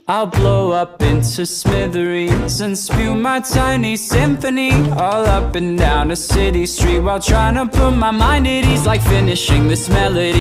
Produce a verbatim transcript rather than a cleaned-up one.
I'll blow up into smithereens and spew my tiny symphony all up and down a city street, while trying to put my mind at ease, like finishing this melody.